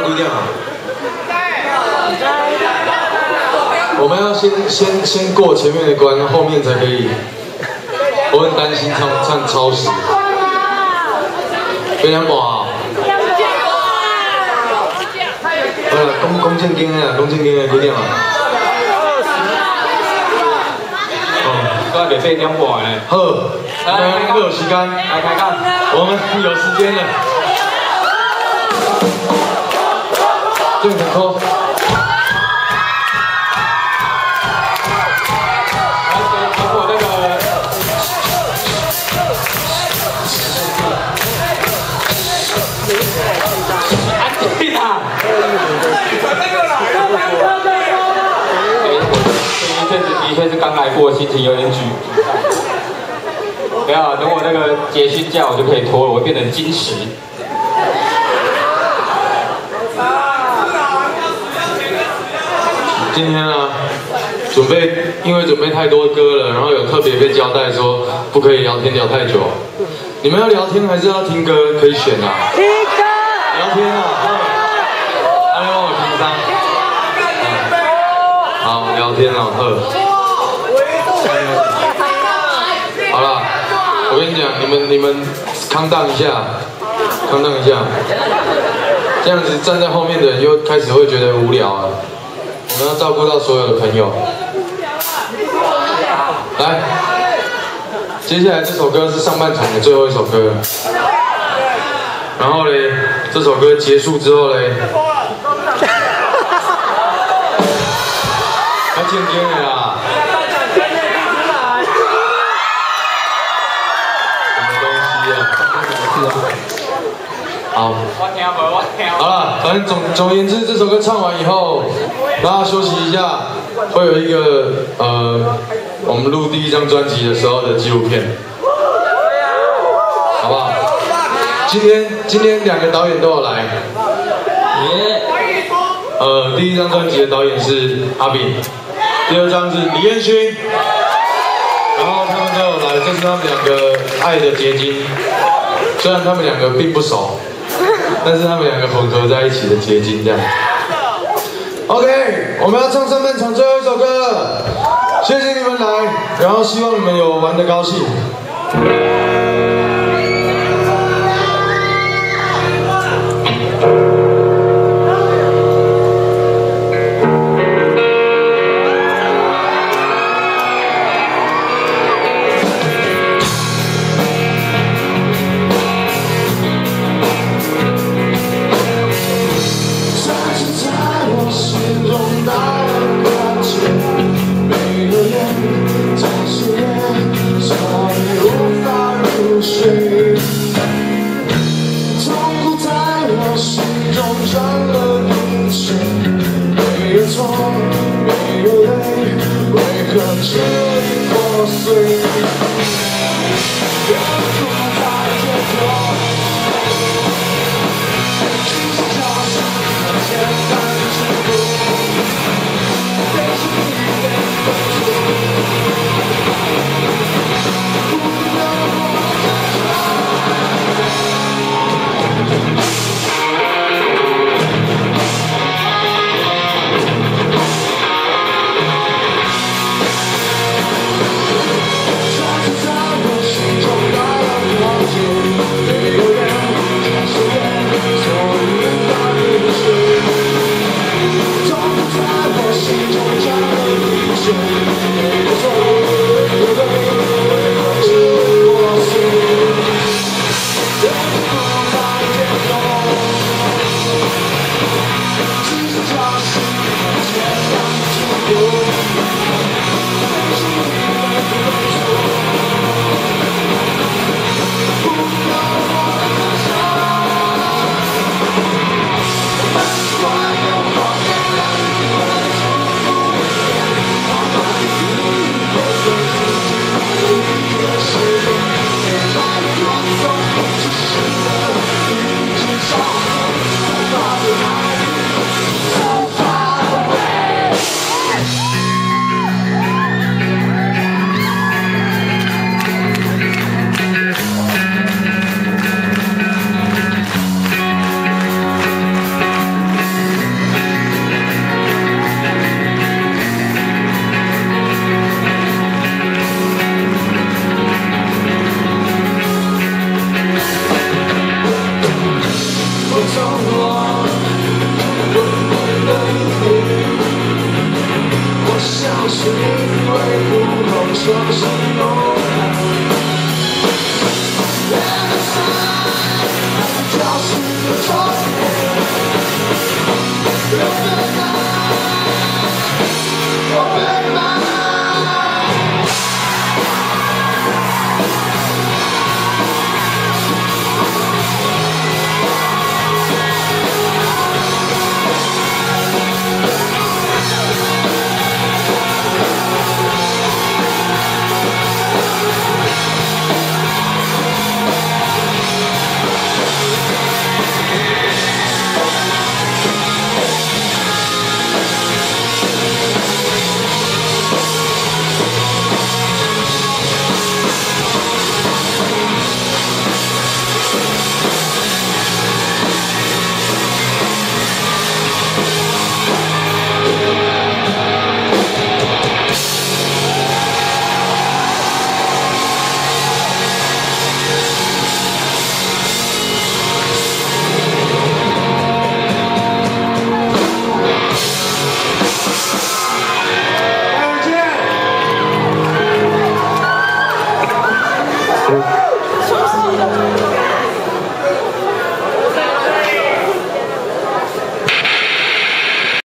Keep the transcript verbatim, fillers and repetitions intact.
几点啊？我们要先先先过前面的关，后面才可以。我很担心唱唱超时。非常晚。好啦，讲讲正经的，讲正经的几点啊？ 都还袂八点半呢。 好，我们有时间， 来开讲， 我们有时间了。正常扣。 的确是刚来过，心情有点沮丧。不要，等我那个结训假，我就可以脱了，我会变成金石。 今天呢，准备因为准备太多歌了，然后有特别被交代说不可以聊天聊太久。你们要聊天还是要听歌？可以选啊。听歌。聊天啊。阿亮帮我听上。好，聊天哦，呵。好啦，我跟你讲，你们你们康荡一下，康荡一下，这样子站在后面的人又开始会觉得无聊了。我们要照顾到所有的朋友。来，接下来这首歌是上半场的最后一首歌。然后嘞，这首歌结束之后嘞，要渐渐的啦。好，好了，反正总总而言之，这首歌唱完以后，大家休息一下，会有一个呃，我们录第一张专辑的时候的纪录片，好不好？今天今天两个导演都有来，耶，呃，第一张专辑的导演是阿炳，第二张是李彦勋，然后他们都有来，这是他们两个爱的结晶。虽然他们两个并不熟，但是他们两个混合在一起的结晶这样。OK， 我们要唱上半场最后一首歌了，谢谢你们来，然后希望你们有玩得高兴。 这里破碎。